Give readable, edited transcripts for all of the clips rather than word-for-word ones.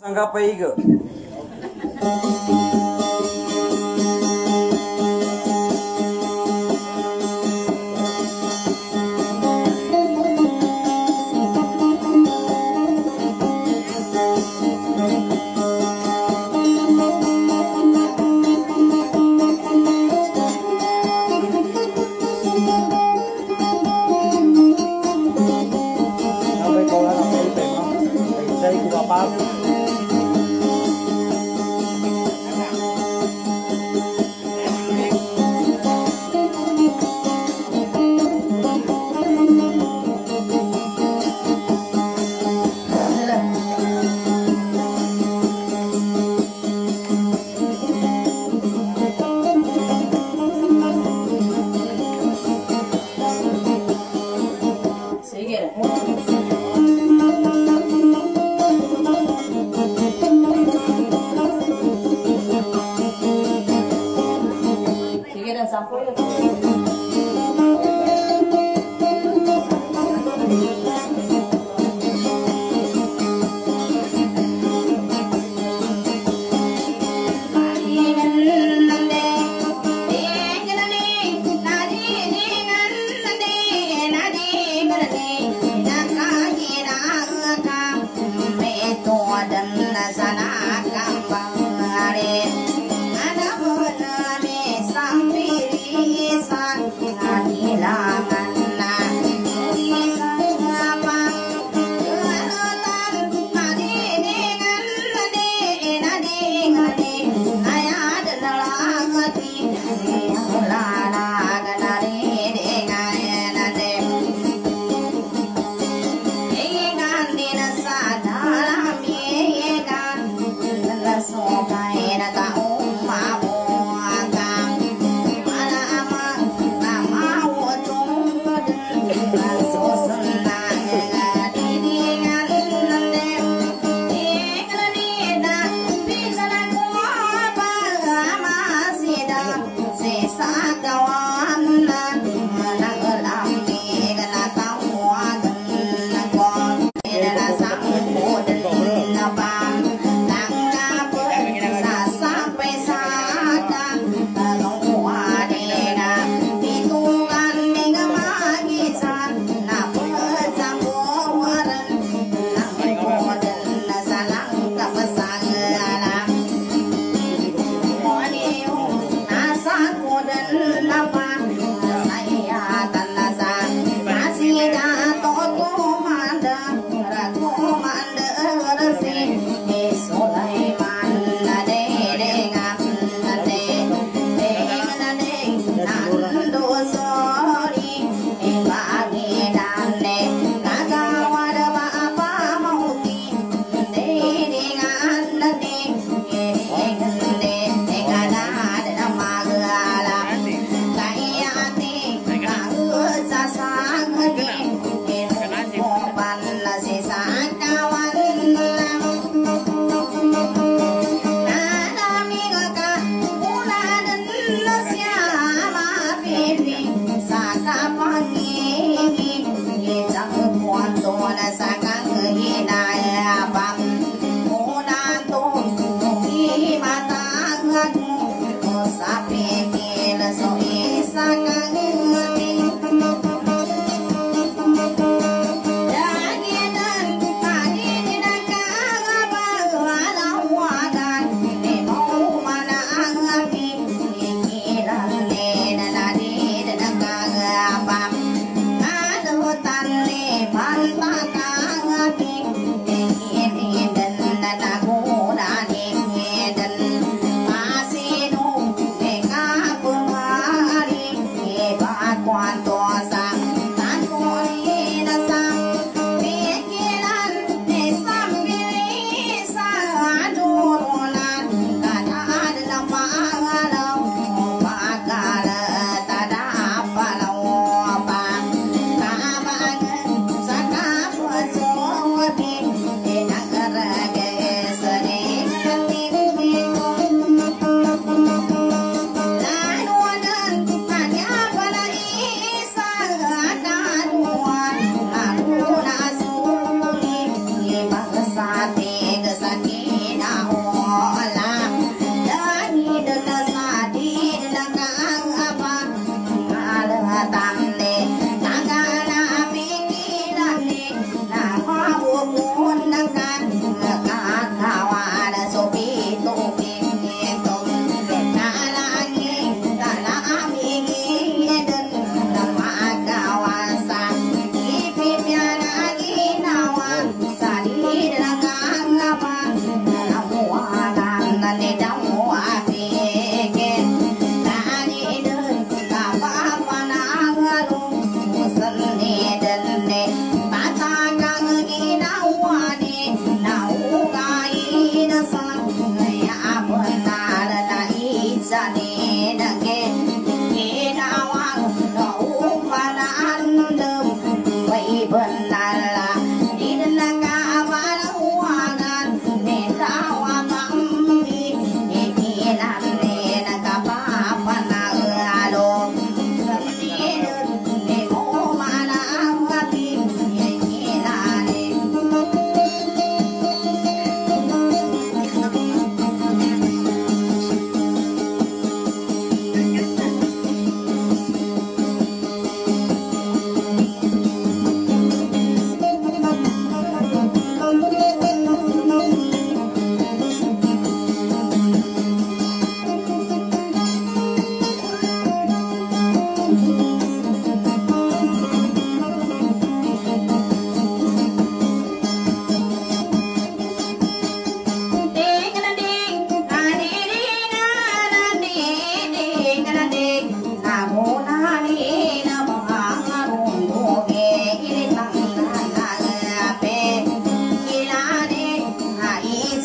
Sangka paiga.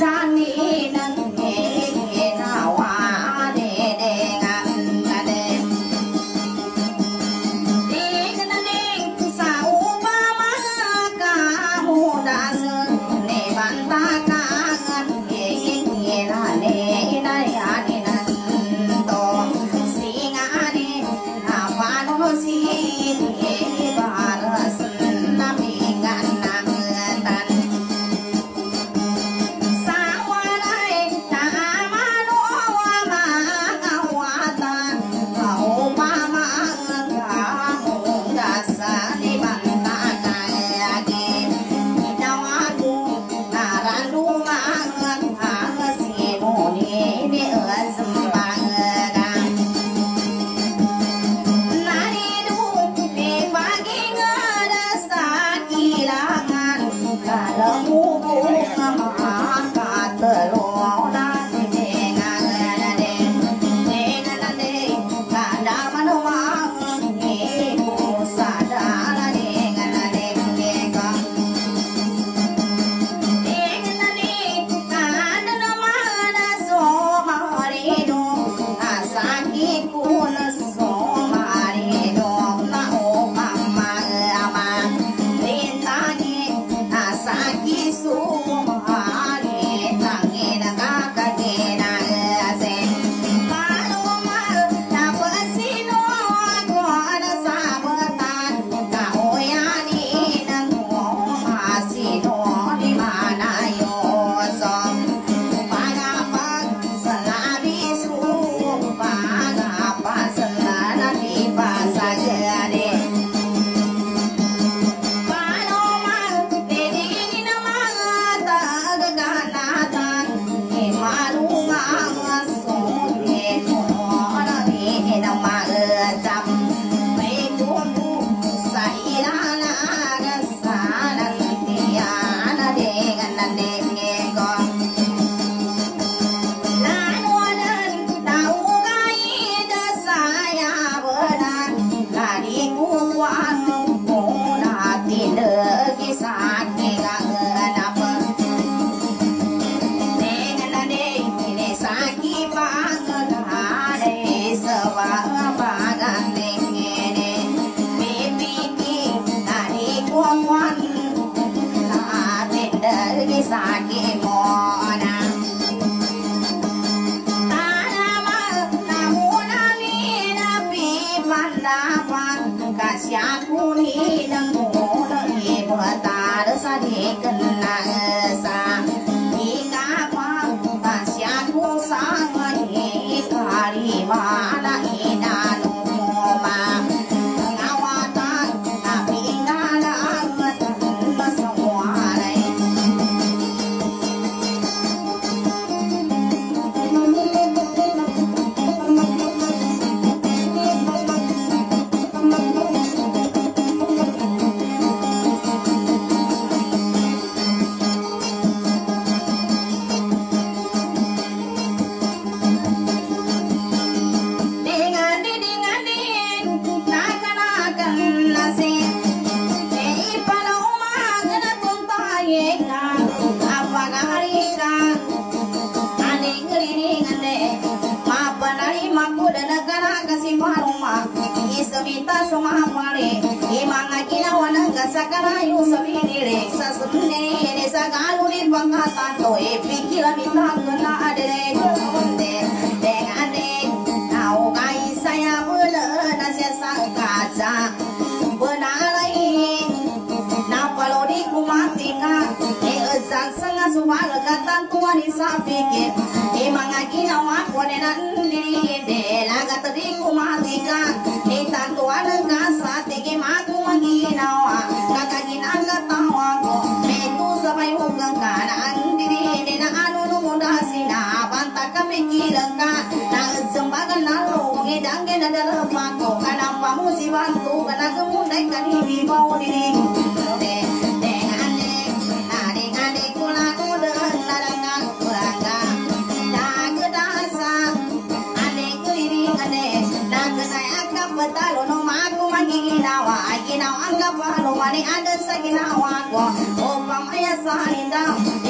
Ada sa ginawa ko upang maya sa hindaw, isa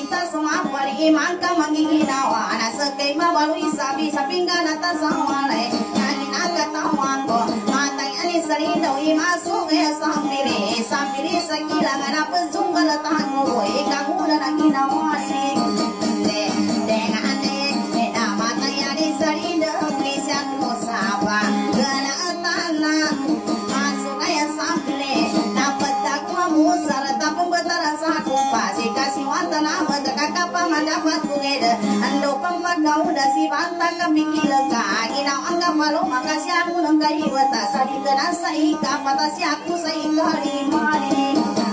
kita semua pari iman ka manggiginawa na sa kay mabalui sabi sa pinggan at asawalay kani nagatawa ko matay ani sarino imasok e sampiri sa kilangan na pazungal at hango boy ikanguna na ginawa ni namatay ani sarino isang kusaba gana atana masuk kaya sampiri dapat takwa musar tapong batara sa kumpasi kasih wantana magkakapa madapat kugeda ando pang magkauda si banta kami kilaga ginaw ang kapalo makasya ako ng kaiwata sa di ka na sa ika patasya ako sa ika limari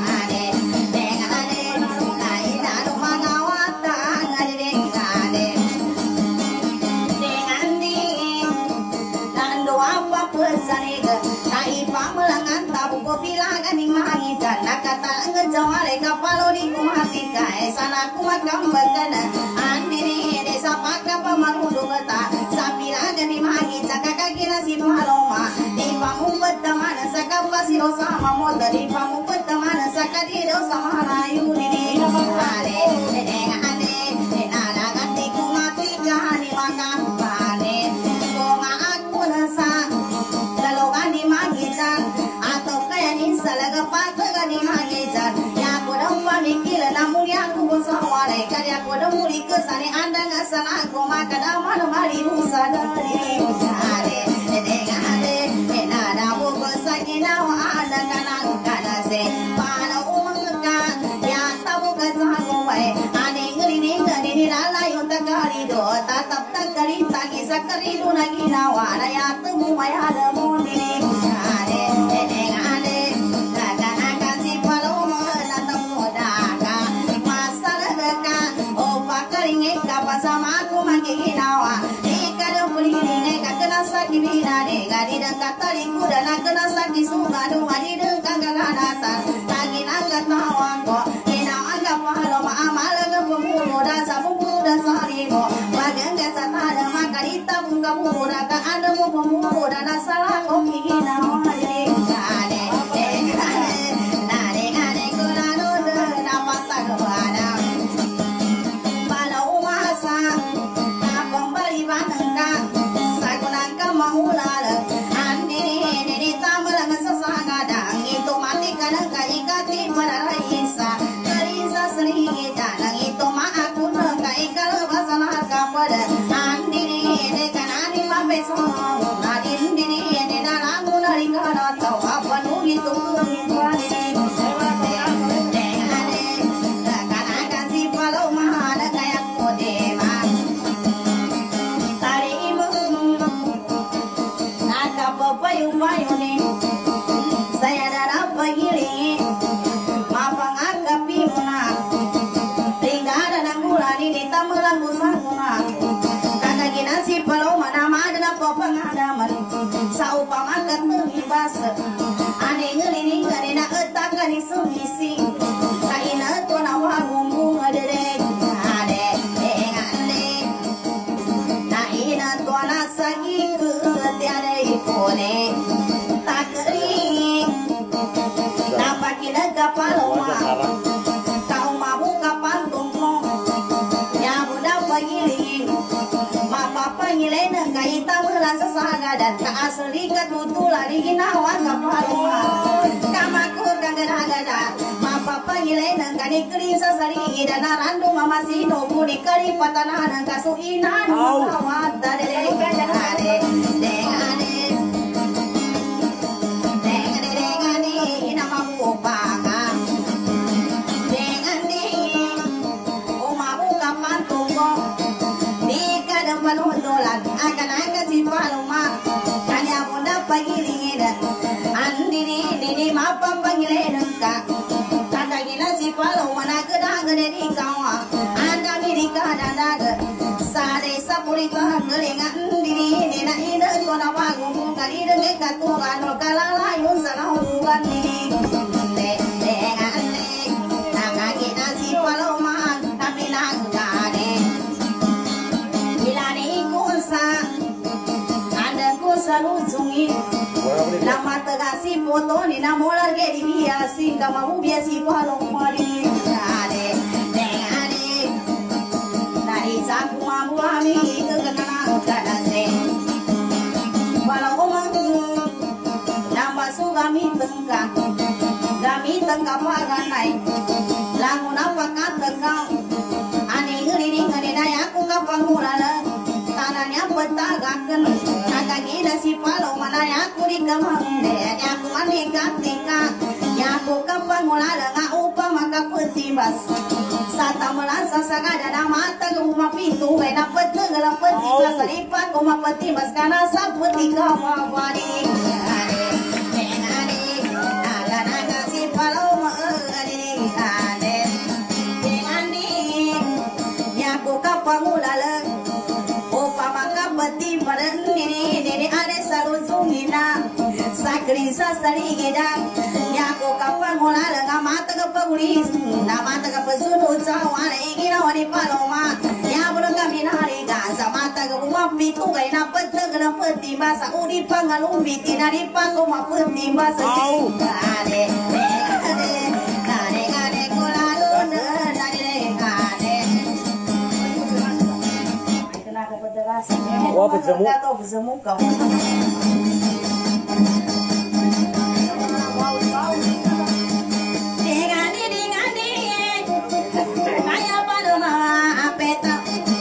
nakatalang jawale kapalo di kumatika sana kumakambagan andiri desa paka pamarudo kata sapira gani magi cakakakira si paloma di pamupet tamana sakapasiro sama moda di pamupet tamana sakadiro sama rayu diri ale ane nana ganti kumatika ni makapane koma aku nasa lalu gani magi atau kaya ni salaga ni magitan ya ko dong pamikir namun ya ko sawale kaya ko dong muli ke sane anda ngasana ko makada mana mari musa dari are ngade nada bo sakina wa ada kana kana se pala umangka ya tabu ka jago bai ane ngri ni lala yo takari do tatap takari tagi sakari do nagi nawa ya temu maya ada mo ni are sama aku magiginawa ikado pulihine kakena saki binare gadi dekat taliku dan kakena saki sugadu madi dekat gaganata lagi naga tawa ko ina aga pahalo maamal ga pemuru dan saburu dan sarimo bagang gasa tada makarita bunga pura ka ada mo pemuru dan asala ko giginawa ade ade ko nanu de dapat tagawana saya darah pagili mapang agapi muna tinggal dan gulani di tamulan busanguna kakagina si paloma nama ada pengadaman sa upama katulibas ane ngelini kanina etakani sumisi kaina to nawa gumbu adere ade engane na ina to nasagi ku tiada ipone kapaloma kau mabu kapan tungkong ya budak pagili mapapa ngilena kaita merasa saga dan ka asli katutula di ginawa kapaloma kamakur kagada mapapa ngilena kani krisa sari dan randu mama sino puni kari patana kasuinan awat dari ade akan si paloma kanya bunda pagilingin andiri dini mapa pagilin ka kakagina si paloma nagedang dari kawa anda mirika dadaga sare sapurika gelingan diri dina ina kona wagung kali dengan katuran kalala yun sana hubungan diri kakagina si paloma tapi nagade saluzungi lama tegasi foto ni namolar ge di biasi kama biasi palong mari ade pami kekenangan kadase walau nambah sugami tengkah paganai lamun apa kata kau ane ngeliring ane dayaku kapangulala tanahnya petagakan agak gila si palo mana aku di kemang aku ane katika aku kapangulala ngaupa maka petibas sata melasa sagada na mata rumah pintu wena pete gelap petibas lipat rumah petibas karena sapeti kawawadi pangulala opa maka peti badan ini ada salu sungina sakri sasari gedang yako kapangulala ngamata kapagulis namata kapasunu cawana ingina wani paloma ya bulan kami nari gasa mata kapuma pitu kay napet negara peti basa udi pangalumbi tinari pango mapeti basa ade Wah, berjemuk. Berjemuk kau. Dingani, kaya pada apeta.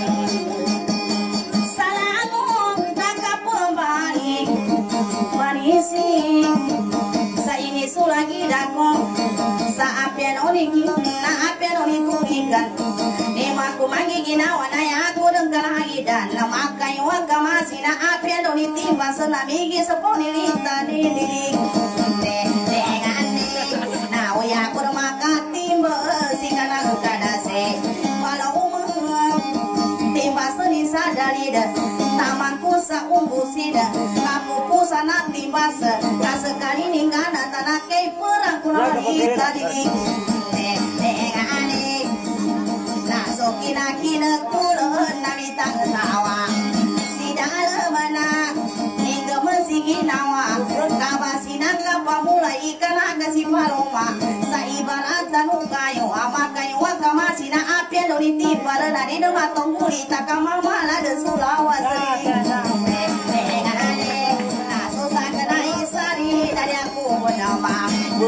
Salamu tak pembalik, marisi. Saya ini sulagi dako, sa apian oligi, na apian oligulikan. Aku mangi ginawa na aku dengkar hagidan na makai waka masina apya doni timba senamigi seponilita diri na uya aku maka timba sikana kadase walau timba seni sadari da tamanku sa umbusida aku pusana timba se kasekali ningana tanah kei perang kunalita diri kina kulon nami tawa sidala mana ningga masigi nawa kabasina kapamula ikana kasi paloma sa ibarat tanu kayo ama kayo wakamasina apya loriti para nari no matonguli takamamala de sulawa sari naso sakana isari dari aku nama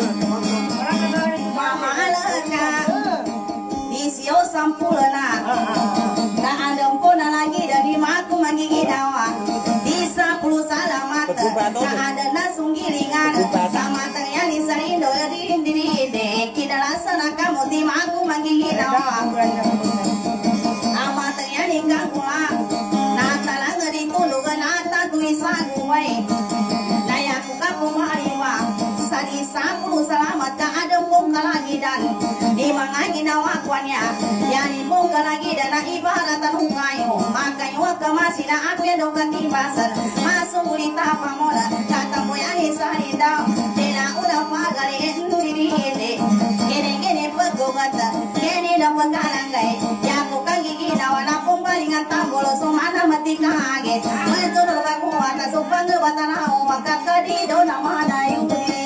mama alaka Isio sampulna na andam pona lagi dari maku manggigi dawa bisa puluh salamat na ada nasung giringan sama tanyani saindo diri kita lasana kamu di maku manggigi dawa ama tanyani kakula na talang di tulugan ata tuisan kuwai na yaku kapumariwa sadi 10 salamat ka ada pong kalagidan di mga ginawa kwanya yani pong kalagidan na ibaratan hungayo makayo kamasi na apya daw katibasan masungulita pamona katamoyani sa daw tena una pagari entirinde gene pagogata gene na pagkalangay yako kagiginawa na pong balingan tambolo sumana matikahagit matunod ka kuwata so pangabatan makakadido na manayo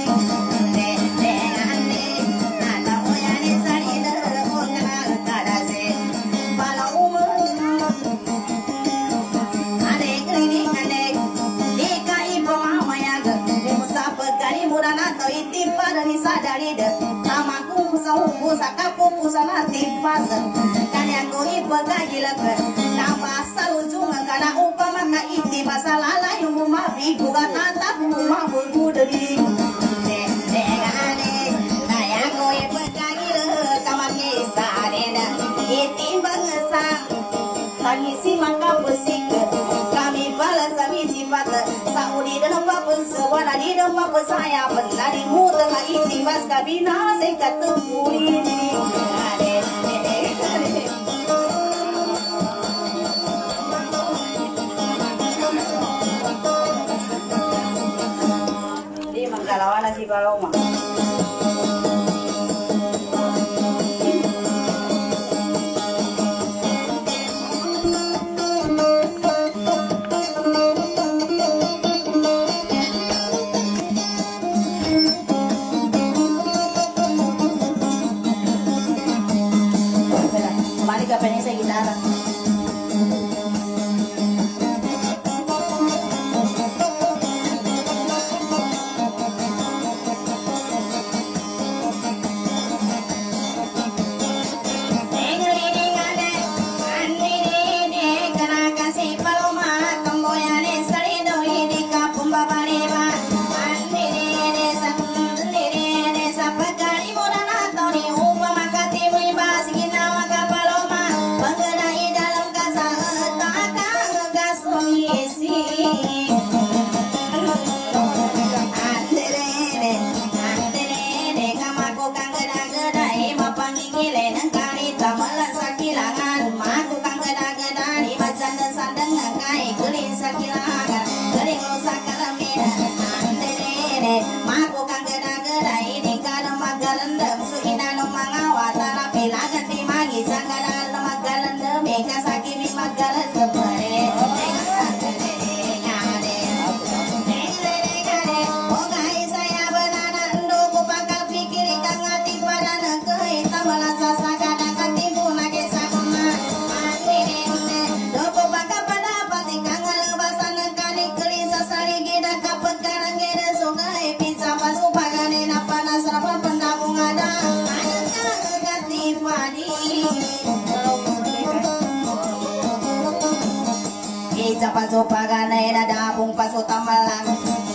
Ni sadari de amaku sahu sakapu pusana tipas kanya ko ipagagilak na pasal ujung kana upama ka iti masalala yung bumabi bukan atap bumabu dari gane kaya ko ipagagilak kamaki sarena iti bangsa kami si maka pesik kami balas kami cipat saudi dan apa sewana di rumah saya benar di muda iti mas kabina saya ketemu di Manggalawana si Paloma. magalan kemare. Pasupagana na dabong pasutamalang.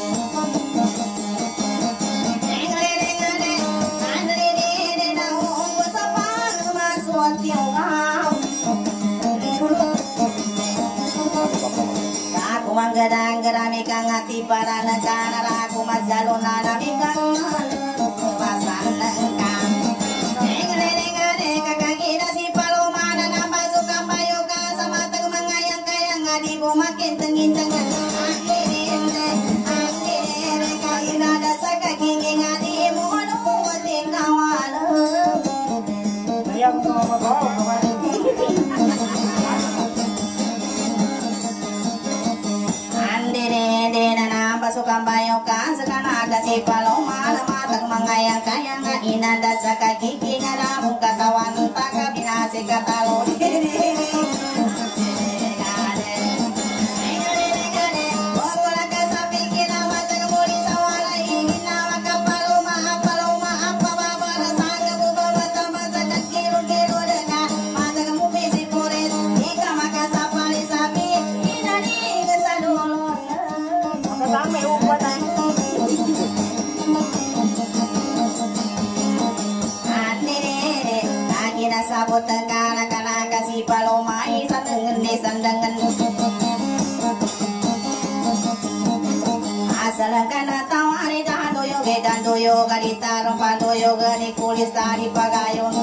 Aku manggadang gerami kang ati para negara aku mazalon nami kang pasan lengkap. Makin tengin tengah ada saka gigi ngadi mohon kuatin kawal yang pasukan bayokan sekarang ada si paloma matang mengayang kayang inanda saka gigi ngada muka kawan tak binasi kata lo sabot kana kana kasi palomai sandangan di sandangan asal kana tawari dan doyo garita rompa doyo gani kulis dari pagayon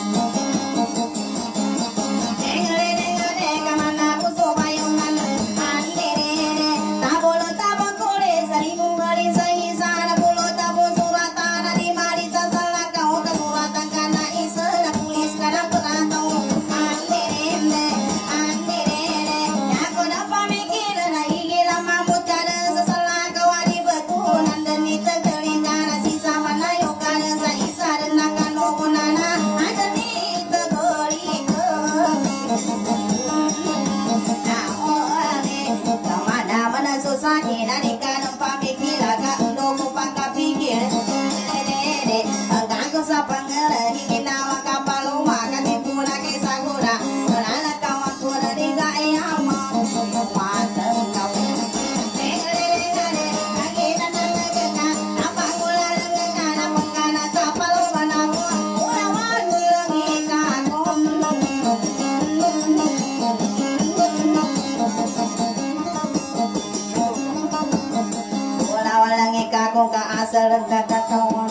asal kakatawan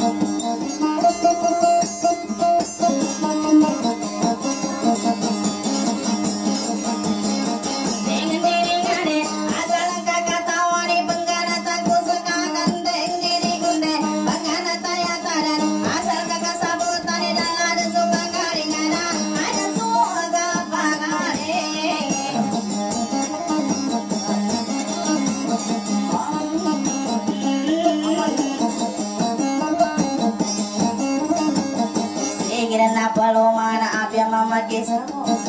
paloma na apya mama kesa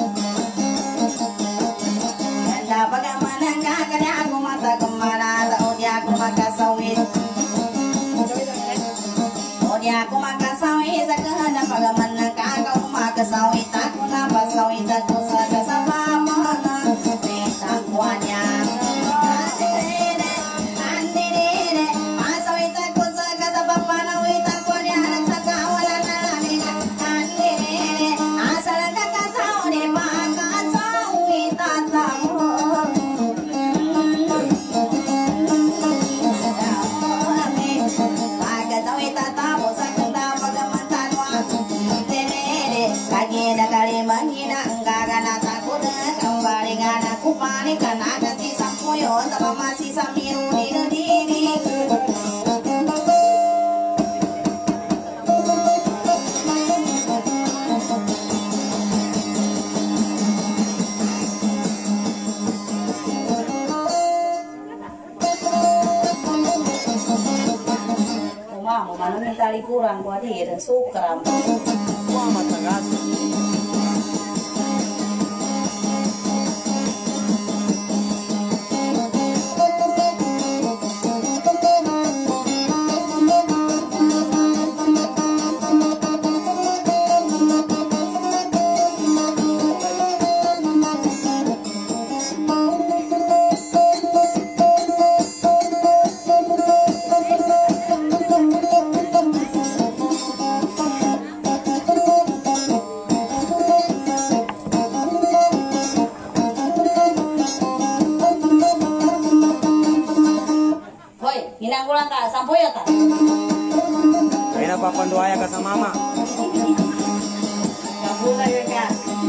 ganda bagaimana kakak aku mata kemana tahu dia aku makan sawit oh dia aku makan sawit sekarang bagaimana kakak makan sawit aku napa sawit aku sama mana kita kuatnya karena ada si sampoyo sama masih samiru diri kali kurang buat dia sukram. Wah, matagas. Sampoyo ta? Kaya papanduaya ka sa mama. Kabuka yun ka.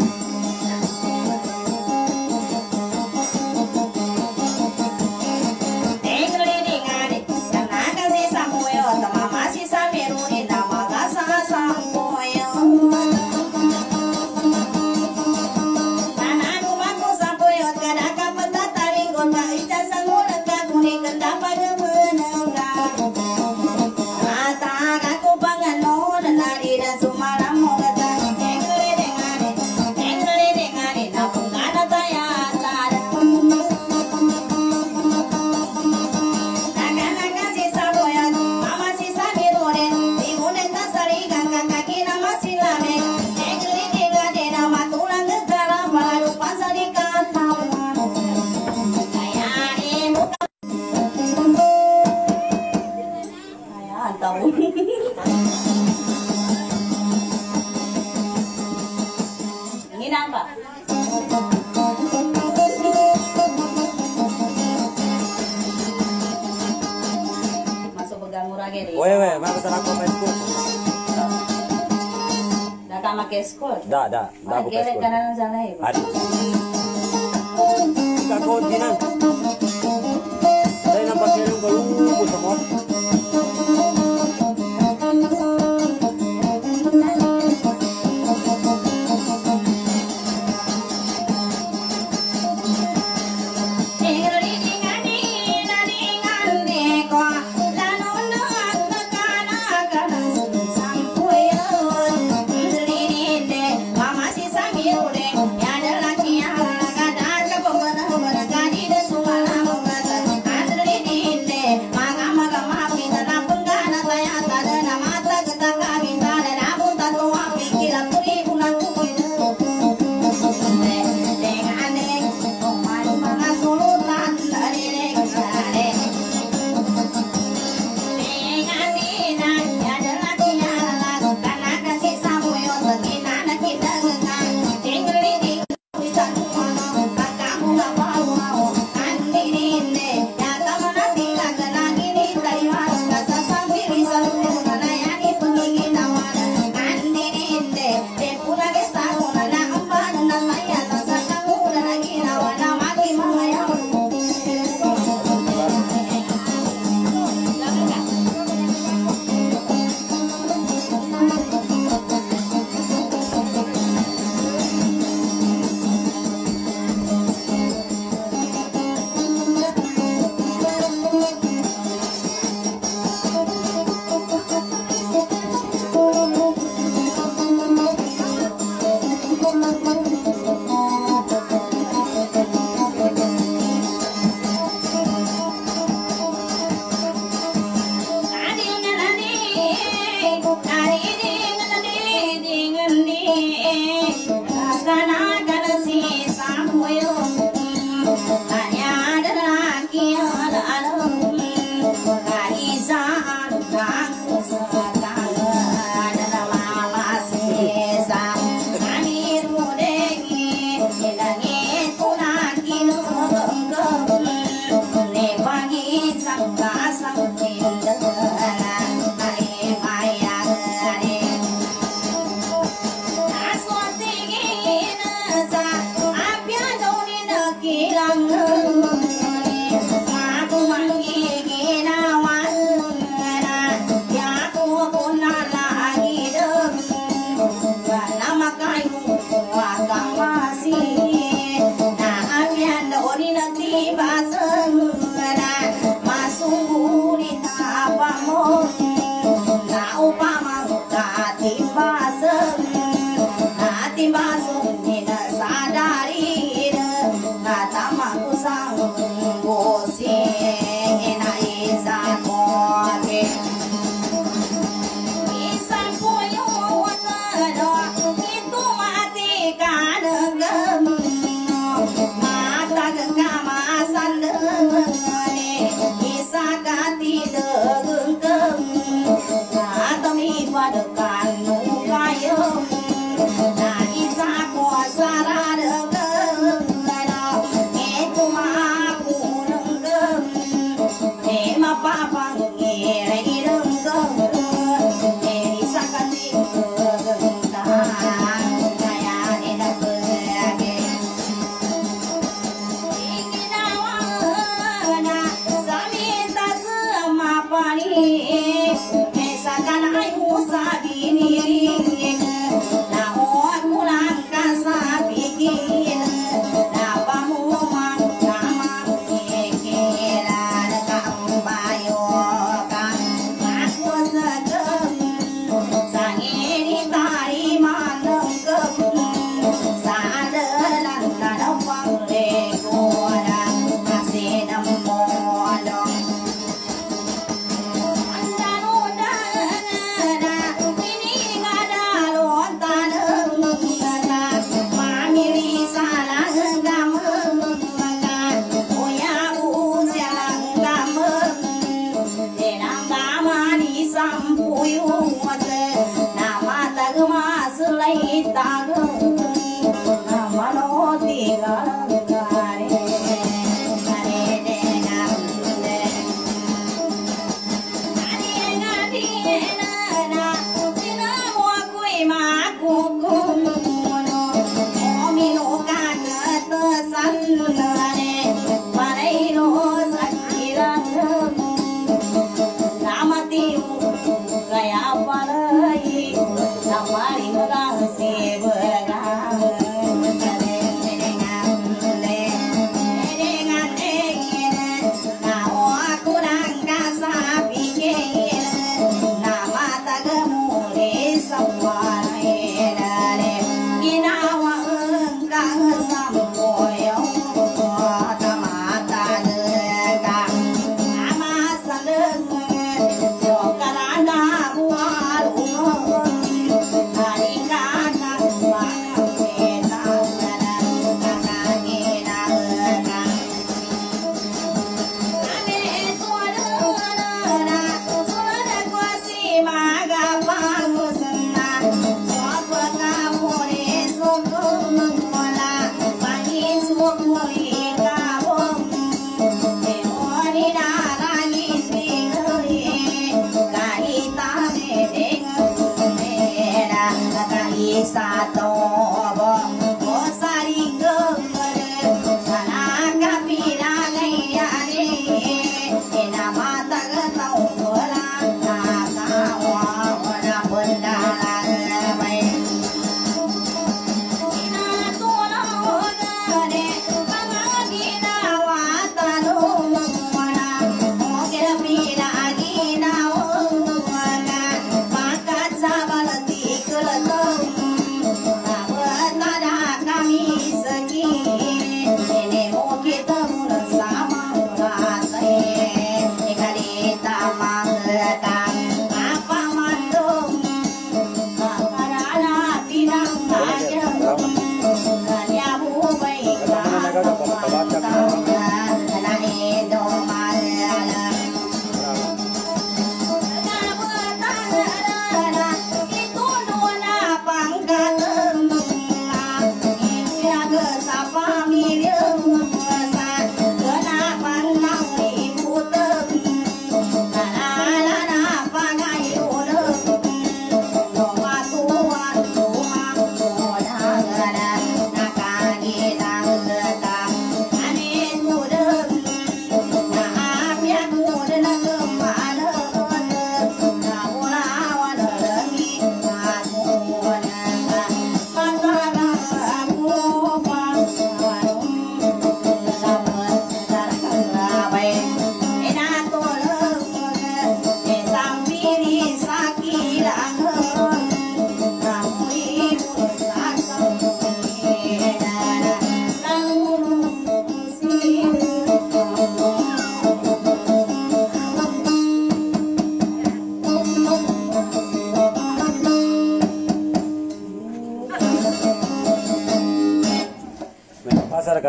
Ini nambah. Masuk pegang murah gini. Wewe, mau pesan aku Facebook. Dah tak pakai skor. Dah buka Facebook. Facebook. Kanan sana ya. Ada. Kita kontinan. Saya nampak yang baru semua.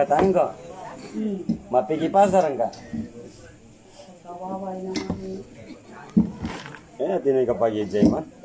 tanggo. Ma pergi pasar enggak? Kawawa naman. Tinay ka pagi, Jayman.